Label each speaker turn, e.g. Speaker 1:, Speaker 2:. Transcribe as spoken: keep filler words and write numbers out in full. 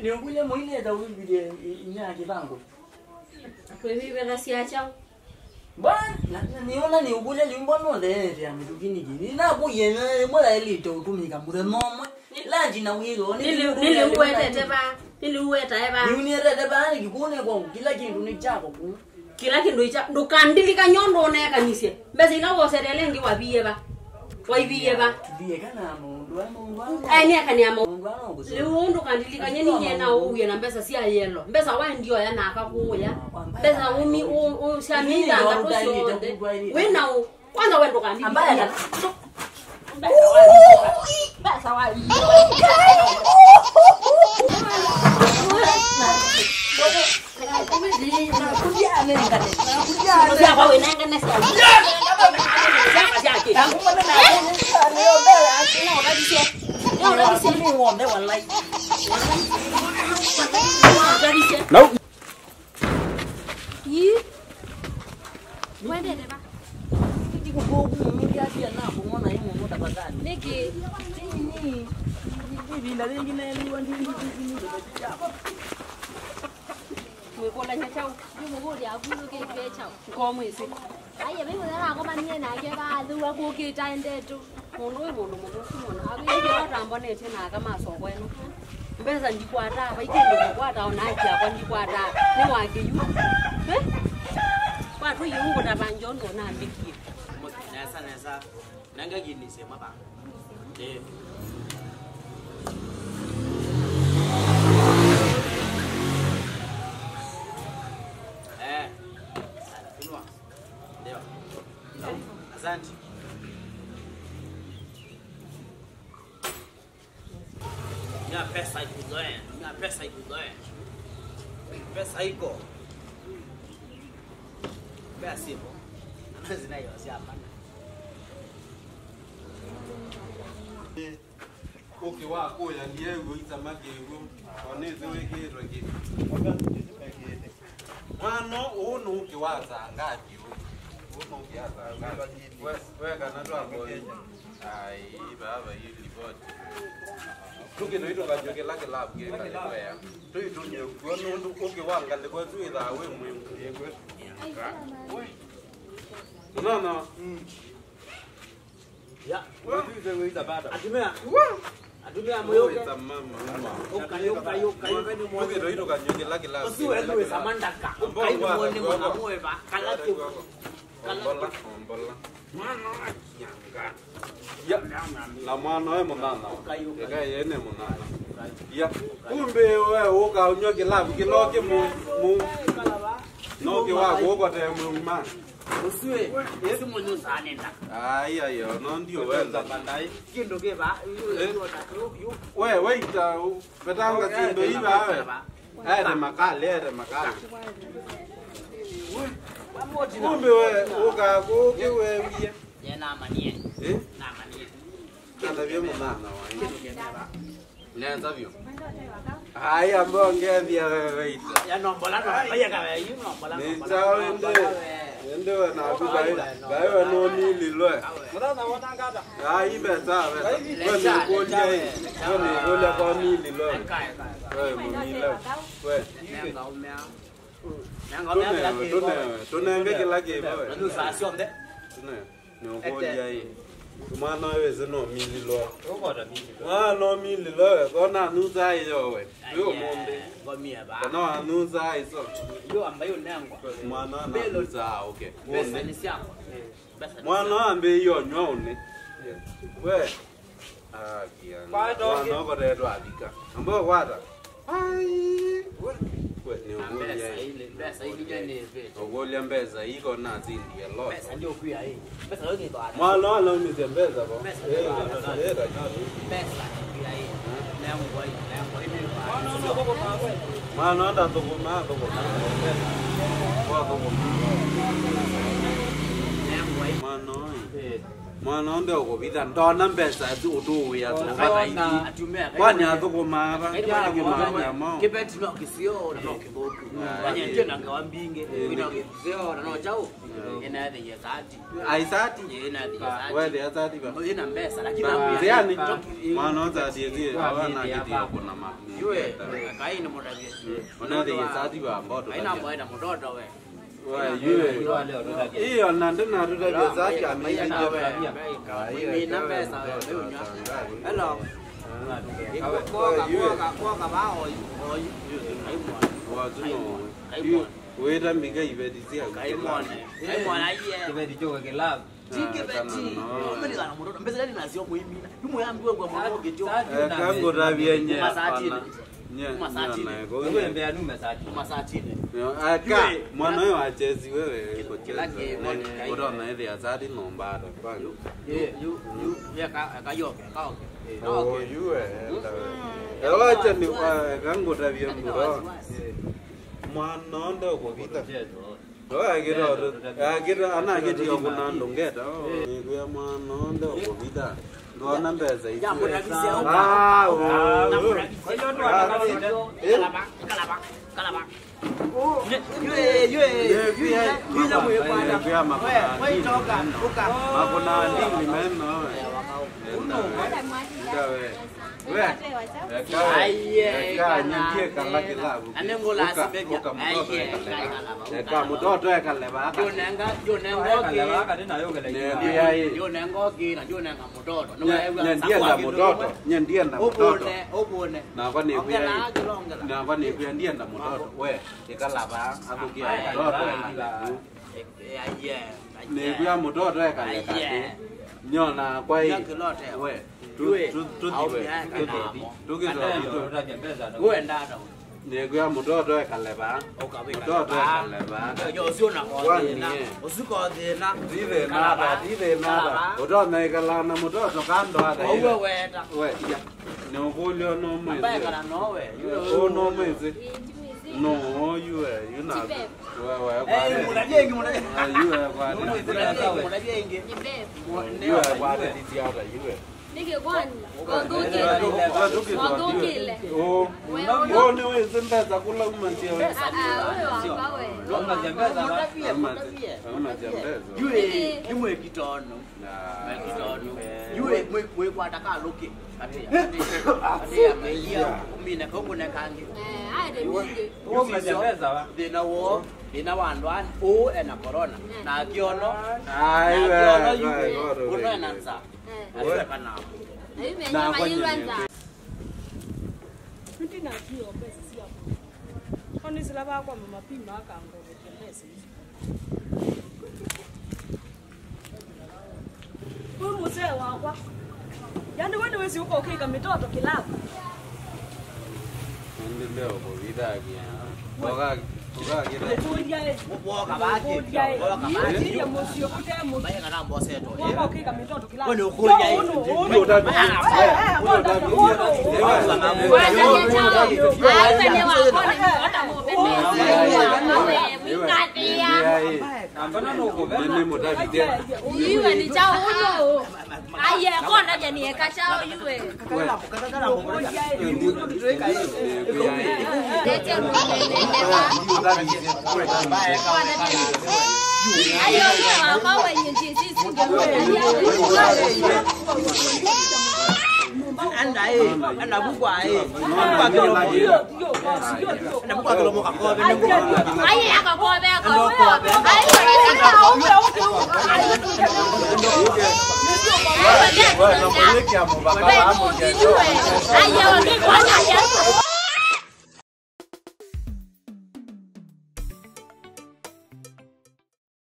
Speaker 1: ni ukule mwile da wili inya kibango.
Speaker 2: Kwa hivyo nasiacha.
Speaker 1: Bwana, niona ni ukule limbono de ya midugini gini. Na kuyena mola elito utumika mure nomwe. Lanji na wilo
Speaker 2: ni ni uwete teba. Ni uwete eba.
Speaker 1: Ni unire teba ni kikune kwa kila kintu ni chako ku.
Speaker 2: Kila kintu icha ndukandilika nyondo ne kanise. Mbese ina woserele ngi wabiye ba. Waibiye ba.
Speaker 1: Biye kana mundu wa mundu.
Speaker 2: Ai ni akani amo. Liundu kandilika nyeni nyena uye na mbesa si ayelo. Mbesa wa ndio ya na akakuya. Mbesa umi u shamida ndakusho. Wena u kwanza wendo kandilika. Ambaya. Mbesa wa.
Speaker 3: No.
Speaker 2: You? When did it? Nikki. Người cô là nhà châu, nhưng mà cô thì áo cô kia kia châu, cô mới xí. Ai giờ mấy người nào có bao nhiêu này kia ba, tôi qua cô kia trai đây chú, một núi một đồ một núi một áo cái gì đó làm bọn này trên nào cái mà sổ quen nó. Bây giờ đi qua ra, mấy cái đồ qua đầu này kia con đi qua ra, nhưng ngoài kia dú, đấy, qua thôi dú của đàn bạn gió nổ nàn bị kịp.
Speaker 4: Nè sao nè sao, nãy cái gì đi xem mấy bạn, đi. Asante. Minha peça aí kuzoea, minha peça aí kuzoea. Peça aí ko. Peça ipo. Anazina hiyo si hapa.
Speaker 5: Okay wa ko ya ndiye uita magego. Oneze weke rogi. Mano uno uke waza ngapi uno uke waza ngapi wewe kana ndo hapo ai baba hili bot tuke ndo ito kajoke lake lab ke kale wewe tu itu nye kuno ndo uke wanga le kwa tu ida we muhimu yego no no
Speaker 4: Ya,
Speaker 5: wewe tu uita bada
Speaker 4: atumia. Atumia moyo
Speaker 5: kwa mama.
Speaker 4: Ukayo ukayo ukayo kani moyo.
Speaker 5: Tuke ndo ito kajoke lake lab.
Speaker 4: Usiwe tu samandaka. Ukayo muone mwana moyo ba. Kala tu.
Speaker 5: Mbola, mbola. Mano nyanga. Ya, la mano e munana. Eka yene munana. Ya, kumbe wewe uka unyoke labu kiloke mu mu. No ke wa go ko te mu ma.
Speaker 4: Usiwe, yesu munyo sana nda.
Speaker 5: Ai ai yo, no ndio wewe ndapandai.
Speaker 4: Kindo ke ba.
Speaker 5: Wewe waita betanga kindo hiba wewe. Ere makale, ere makale. Kumbe wewe uka go ke wewe ye.
Speaker 4: Ye na manie.
Speaker 5: Eh?
Speaker 4: Na manie.
Speaker 5: Kanda vyo munana wa. Lenza vyo. Ai ambo ngethia wewe.
Speaker 4: Ya nombola no, vaya ka yu nombola.
Speaker 5: Ni chao ende. Ende na ku bai. Bai wa no ni lilo.
Speaker 4: Mara na wona ngada.
Speaker 5: Ai beta beta. Wewe ko je. Wewe ko le ko ni lilo. Wewe mo ni lo. Wewe.
Speaker 4: Ngao mea.
Speaker 5: Tune, tune, tune ngeke lake wewe.
Speaker 4: Ndu sa siomde.
Speaker 5: Tune. No ko je. Kumana wewe zeno mi lilo.
Speaker 4: Rokoda mi.
Speaker 5: Ah no mi lilo. Ko na nu sai yo we. Yo mombe.
Speaker 4: Ko mi ba.
Speaker 5: No anu sai so.
Speaker 4: Yo ambayo nengwa.
Speaker 5: Mwana na nu za okay.
Speaker 4: Pesa ni siako.
Speaker 5: Mwana ambe yo nyone. We. Ah kia. Mwana ko de do abika. Ambo kwata. Ai. We ni
Speaker 4: Pesa ile, pesa ile ni ve.
Speaker 5: Ogolia mbeza iko na zindi ya lot.
Speaker 4: Pesa ndio kuya hii. Pesa yote ndo ana.
Speaker 5: Mwana ana ni mbeza ba.
Speaker 4: Pesa
Speaker 5: Eh,
Speaker 4: ndio
Speaker 5: era.
Speaker 4: Pesa kuya hii. Lengwa hii, lengwa hii. Mwana ndo boko kwa.
Speaker 5: Mwana ndo boko ma boko. Kwa boko.
Speaker 4: Lengwa hii.
Speaker 5: Mwana hii. Mwana ndo ko bida ndona mbeza tu udu ya tu.
Speaker 4: Ona atumea.
Speaker 5: Kwani atoko mara. Ya ke mara mo.
Speaker 4: Kibeti no kisio na no kiboku. Wanye ndio na ngawambinge. Ina kisio na no chao. ina the yesati
Speaker 5: aisati
Speaker 4: ina the yesati
Speaker 5: wewe ya zati ba
Speaker 4: ina mbesa lakini
Speaker 5: yani mwana za die hawana kitu kuna ma
Speaker 4: yue kaini mudavye
Speaker 5: ona the yesati ba mboto
Speaker 4: aina mwana mtoto we
Speaker 5: wewe yue hiyo na ndina tu the yesati ameenda
Speaker 4: mimi na mbesa wewe hello kwa kwa kwa kwa bao
Speaker 5: wazuno wera miga ibedizia
Speaker 4: kaimone kaimone aye
Speaker 3: ibedi choke kelab
Speaker 4: tikebeti omeli kana mutoto mbesa lali nasio muimina yumo yambiwe kwa mwoge jo
Speaker 5: kango rabyenye
Speaker 4: masatini
Speaker 5: nye
Speaker 4: masatini
Speaker 3: wewe mbea nume sati
Speaker 4: masatini
Speaker 5: aka mwana wewe achezi wewe iko
Speaker 4: kila game
Speaker 5: unaona ile azadi nombado kwanza
Speaker 4: ye yu yu ya ka kayoke kaoke
Speaker 5: oh yue ewa acha ni kango rabyenye mwana ndo kubita oya kiro akira ana kiti kuna ndongeta ni kwa mwana ndo kubita ndo na mbeza hizo ah
Speaker 4: kalaba kalaba kalaba yue yue yue yue mwe kwanda
Speaker 5: kwa makuna
Speaker 4: wewe toka toka
Speaker 5: makuna ndini meno uno wewe
Speaker 4: aye
Speaker 5: kanyangie kala kilabu
Speaker 4: anengola asibebya aye
Speaker 5: eka mtoto ekaleba aka
Speaker 4: yonenga yonenga
Speaker 3: kaleba aka tena yongela
Speaker 5: ndiye
Speaker 4: yonenga kina yonenga mtoto
Speaker 5: ndiye na mtoto ndiye na mtoto
Speaker 4: obone obone
Speaker 5: na kwa ni kwa
Speaker 4: ongela kilongela
Speaker 5: na kwa ni kwa ndiye na mtoto we ekalaba akukia mtoto
Speaker 4: aye
Speaker 5: ni kwa mtoto ekaleka nyona kwa hii we tu tu tu diwe tuki ndo
Speaker 3: uendana
Speaker 5: nego ya mtoto ekaleba mtoto ekaleba
Speaker 4: yo sio na kodena usiko kodena
Speaker 5: dive nada dive nada mtoto ekalana mtoto kando hata
Speaker 4: wewe weta
Speaker 5: we ya ne ukulio no mwezi
Speaker 4: baya kana nowe
Speaker 5: oh no mwezi no you you na wewe
Speaker 4: eh munajengi munajengi
Speaker 5: you kwa
Speaker 4: munajengi
Speaker 5: you kwa titi hata you
Speaker 2: nige kwani ondokile
Speaker 5: oh oh ni wewe zimbaza kula umanzi wewe
Speaker 2: ah wewe wanga wewe
Speaker 3: Kama jambeza
Speaker 5: ama jambeza
Speaker 4: yue yue kitono na kitono yue mwe mwe kwa taka loke ati ati ati amelia mina kongo na kangi
Speaker 2: eh aide mingi
Speaker 3: Kama jambeza wa
Speaker 4: dina wo dina wandwan o ena corona na kiono
Speaker 5: ai wewe
Speaker 4: uno na nza
Speaker 5: wewe
Speaker 4: kana
Speaker 2: aime nyama yirwanza
Speaker 6: Ntina kio pesa si hapo. Kwani sila ba kwa mama pima akango pesa. Huyu mzee wakwa. Yaani wewe wewe uko ukika mitoto kilabu.
Speaker 5: ndio leo kwa vida kia toka toka kile
Speaker 6: Tujae.
Speaker 4: wo kabaki wo kabaki
Speaker 6: Ndio msio kutemo.
Speaker 4: baya kana mbose to
Speaker 6: Uko ukika mitoto kilabu.
Speaker 4: wewe ukoja
Speaker 5: ndio utabi ndio utabi
Speaker 3: ambana no governor
Speaker 5: nini mutabi tena
Speaker 2: iwe ni chao huyo aye kona je ni eka chao iwe lete mwendelea ayo wewe kwa wenye sisi
Speaker 4: anda eh anda bukwa eh bukwa kilo anda bukwa kilo moka kobe
Speaker 2: aye akakobe akakobe aye
Speaker 5: wewe unapeleka mbaba hapo
Speaker 2: aye wakikwana